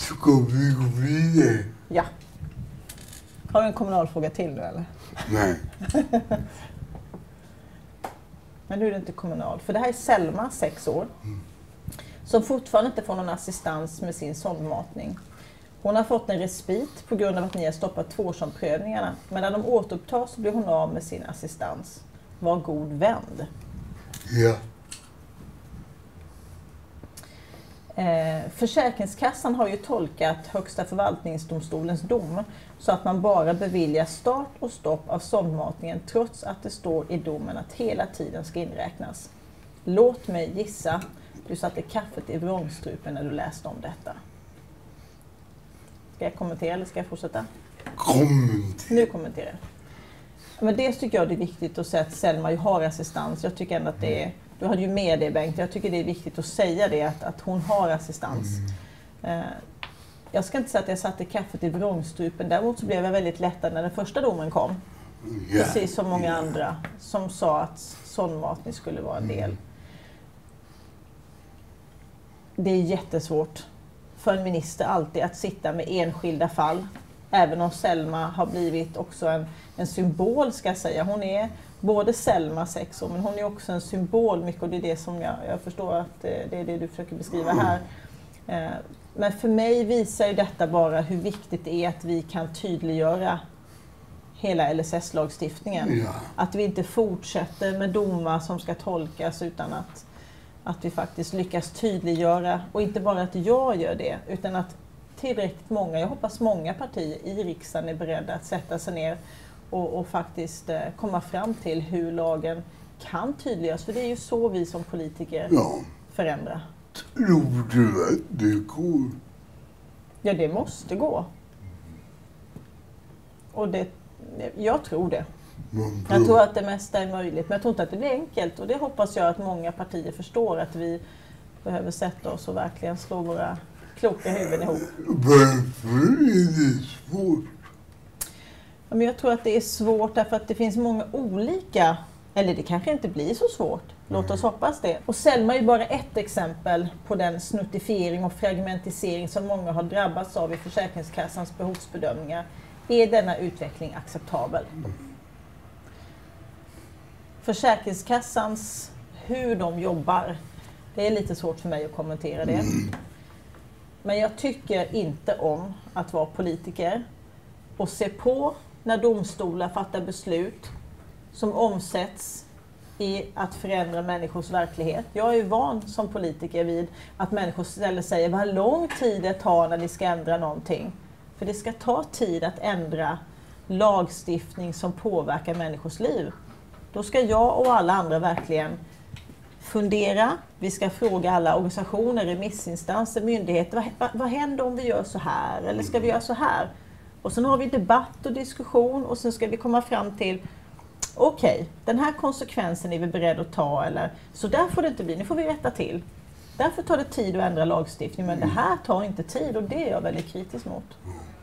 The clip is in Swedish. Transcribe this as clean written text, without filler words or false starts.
Ska vi gå vidare? Ja. Har du en kommunalfråga till nu eller? Nej. Men nu är det inte kommunal. För det här är Selma, 6 år. Som fortfarande inte får någon assistans med sin sondmatning. Hon har fått en respit på grund av att ni har stoppat 2-årsomprövningarna. Men när de återupptas så blir hon av med sin assistans. Var god vänd. Ja. Försäkringskassan har ju tolkat Högsta förvaltningsdomstolens dom så att man bara beviljar start och stopp av sondmatningen trots att det står i domen att hela tiden ska inräknas. Låt mig gissa, du satte kaffet i vrångstrupen när du läste om detta. Ska jag kommentera eller ska jag fortsätta? Kommentera. Nu kommenterar jag. Men dels tycker jag det är viktigt att säga att Selma ju har assistans. Jag tycker ändå att det är, du hade ju med det Bengt, jag tycker det är viktigt att säga det att hon har assistans. Jag ska inte säga att jag satte kaffet i vrångstrupen, däremot så blev jag väldigt lättad när den första domen kom. Ja. Precis som många andra som sa att sondmatning skulle vara en del. Det är jättesvårt för en minister alltid att sitta med enskilda fall. Även om Selma har blivit också en symbol ska jag säga. Hon är både Selma 6 år men hon är också en symbol mycket och det är det som jag förstår att det är det du försöker beskriva här. Men för mig visar ju detta bara hur viktigt det är att vi kan tydliggöra hela LSS-lagstiftningen. Ja. Att vi inte fortsätter med domar som ska tolkas utan att vi faktiskt lyckas tydliggöra och inte bara att jag gör det utan att tillräckligt många, jag hoppas många partier i riksdagen är beredda att sätta sig ner och faktiskt komma fram till hur lagen kan tydliggöras. För det är ju så vi som politiker förändrar. Tror du att det går? Ja, det måste gå. Och jag tror det. Jag tror att det mesta är möjligt, men jag tror inte att det blir enkelt. Och det hoppas jag att många partier förstår, att vi behöver sätta oss och verkligen slå våra kloka huvuden ihop. Varför är det svårt? Men jag tror att det är svårt därför att det finns många olika, eller det kanske inte blir så svårt. Låt oss hoppas det. Och Selma är ju bara ett exempel på den snuttifiering och fragmentisering som många har drabbats av i Försäkringskassans behovsbedömningar. Är denna utveckling acceptabel? Försäkringskassans, hur de jobbar, det är lite svårt för mig att kommentera det. Men jag tycker inte om att vara politiker och se på när domstolar fattar beslut som omsätts i att förändra människors verklighet. Jag är ju van som politiker vid att människor ställer sig vad lång tid det tar när de ska ändra någonting. För det ska ta tid att ändra lagstiftning som påverkar människors liv. Då ska jag och alla andra verkligen fundera. Vi ska fråga alla organisationer, remissinstanser, myndigheter. Vad händer om vi gör så här? Eller ska vi göra så här? Och sen har vi debatt och diskussion och sen ska vi komma fram till okej, den här konsekvensen är vi beredda att ta. Eller, så där får det inte bli, nu får vi rätta till. Därför tar det tid att ändra lagstiftning, men det här tar inte tid och det är jag väldigt kritisk mot.